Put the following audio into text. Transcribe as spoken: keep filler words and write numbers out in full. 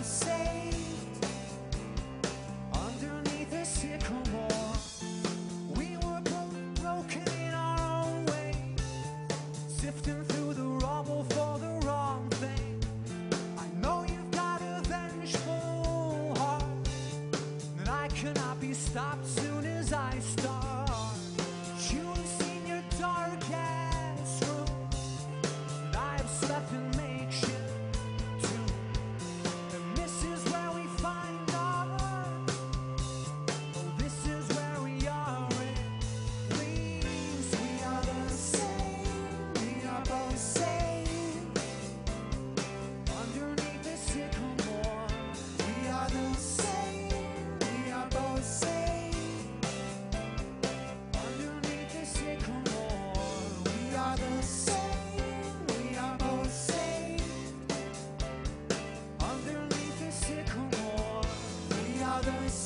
saved underneath the sycamore. We were both broken in our own way, sifting through the rubble for the wrong thing. I know you've got a vengeful heart, and I cannot be stopped soon as I start. You have seen your darkest room, and I have slept in makeshift too. And this is where we find our, oh, this is where we are at least. We are the same, we are both saved underneath the sycamore. We are the same, we are both saved underneath the sycamore. We are the same, we are both saved underneath the sycamore. We are the